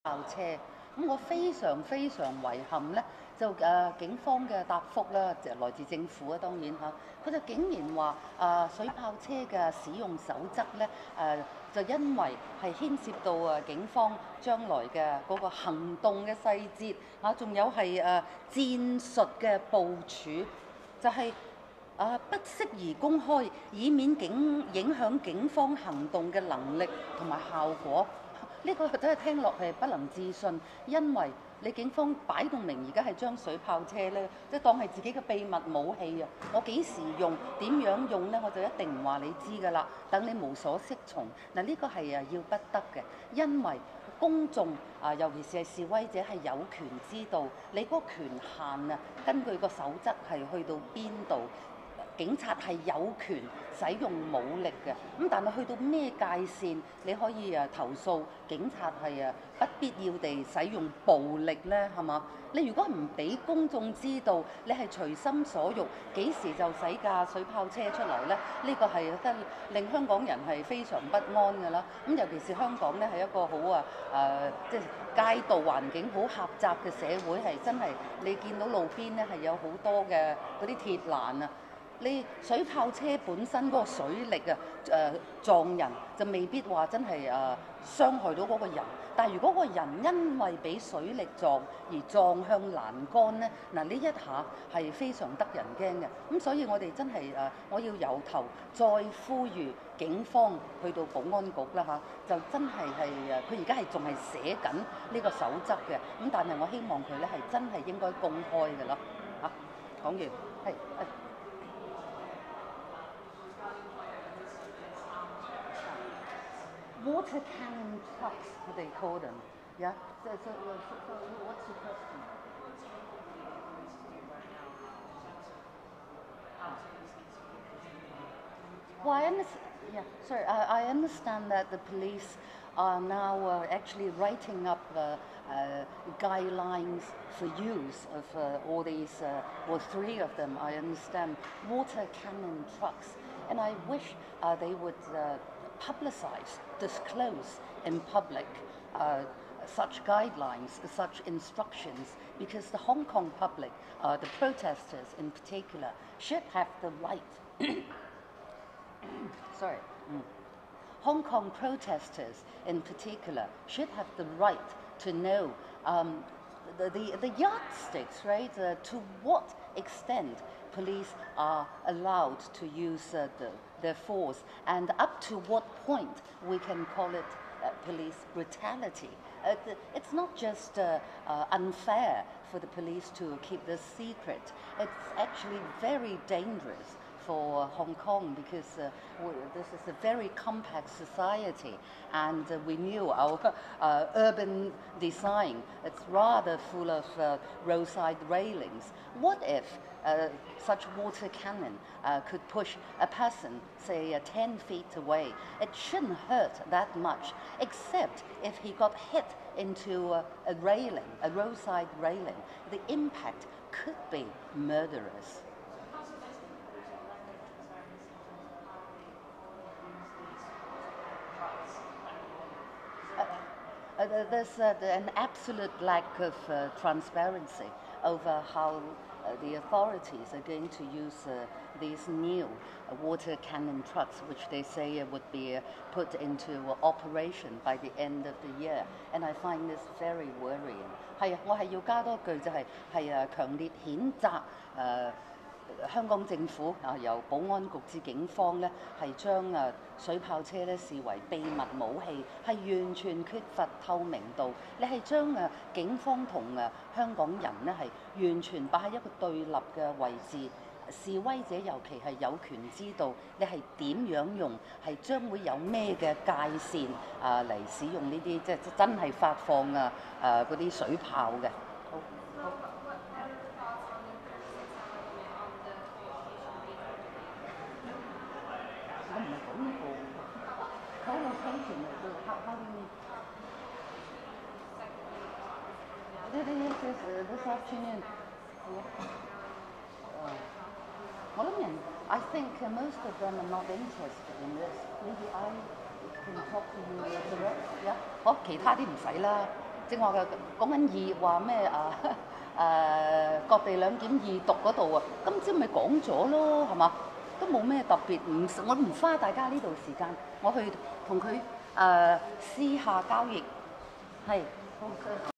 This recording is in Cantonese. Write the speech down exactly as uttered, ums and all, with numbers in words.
炮車。咁我非常非常遺憾咧，就誒、呃、警方嘅答覆啦，就來自政府啊，當然嚇，佢就竟然話誒、呃、水炮車嘅使用守則咧誒、呃，就因為係牽涉到誒警方將來嘅嗰個行動嘅細節嚇，仲、啊、有係誒、呃、戰術嘅部署，就係、是。啊，不適宜公開，以免警影響警方行動嘅能力同埋效果。呢、這個真係聽落係不能置信，因為你警方擺到明而家係將水炮車咧，即係當係自己嘅秘密武器啊！我幾時用、點樣用咧，我就一定唔話你知㗎啦。等你無所適從。嗱，呢個係啊要不得嘅，因為公眾啊，尤其是係示威者係有權知道你嗰個權限啊，根據個守則係去到邊度。警察係有權使用武力嘅，咁但係去到咩界線，你可以誒投訴警察係誒不必要地使用暴力呢？係嘛？你如果唔俾公眾知道，你係隨心所欲，幾時就使架水炮車出嚟呢？呢個係得令香港人係非常不安㗎啦。咁尤其是香港呢，係一個好啊誒，即係街道環境好狹窄嘅社會，係真係你見到路邊呢係有好多嘅嗰啲鐵欄啊。你水炮車本身嗰個水力啊，誒、呃、撞人就未必話真係誒、呃、傷害到嗰個人，但係如果個人因為俾水力撞而撞向欄杆咧，嗱呢一下係非常得人驚嘅。咁所以我哋真係誒、呃，我要由頭再呼籲警方去到保安局啦嚇，就真係係誒，佢而家係仲係寫緊呢個守則嘅，咁但係我希望佢咧係真係應該公開嘅咯嚇。講完係係。Water cannon trucks, they call them. Yeah? So, so, so, so what's your question? Well, I understand, yeah, sorry, I, I understand that the police are now uh, actually writing up uh, uh, guidelines for use of uh, all these, uh, or three of them, I understand, water cannon trucks. And I wish uh, they would uh, publicize, disclose in public uh, such guidelines, such instructions, because the Hong Kong public, uh, the protesters in particular, should have the right. Sorry. Mm. Hong Kong protesters in particular should have the right to know um, the, the, the yardsticks, right? Uh, to what extent police are allowed to use uh, the, their force, and up to what point we can call it uh, police brutality. Uh, the, it's not just uh, uh, unfair for the police to keep this secret. It's actually very dangerous for Hong Kong, because uh, this is a very compact society, and uh, we knew our uh, urban design, it's rather full of uh, roadside railings. What if uh, such water cannon uh, could push a person, say, uh, ten feet away? It shouldn't hurt that much, except if he got hit into uh, a railing, a roadside railing. The impact could be murderous. Uh, there's uh, an absolute lack of uh, transparency over how uh, the authorities are going to use uh, these new uh, water cannon trucks, which they say uh, would be uh, put into uh, operation by the end of the year. And I find this very worrying. 係啊，我係要加多句就係係啊，強烈譴責誒。香港政府啊，由保安局至警方咧，係將誒水炮車咧視為秘密武器，係完全缺乏透明度。你係將誒警方同誒香港人咧係完全擺喺一個對立嘅位置。示威者尤其係有權知道你係點樣用，係將會有咩嘅界線啊嚟使用呢啲即係真係發放啊誒嗰啲水炮嘅。好，好。我唔係講呢個 co-location 嚟嘅 how how do you mean? This is this afternoon. Uh, 我諗人 I think uh, most of them are not interested in this. Maybe I can talk to you direct. Yeah. 好，其他啲唔使啦。 正話嘅講緊二話咩啊誒各地兩檢二讀嗰度啊，今朝咪講咗咯，係嘛？都冇咩特別，唔我唔花大家呢度時間，我去同佢誒私下交易，係。好。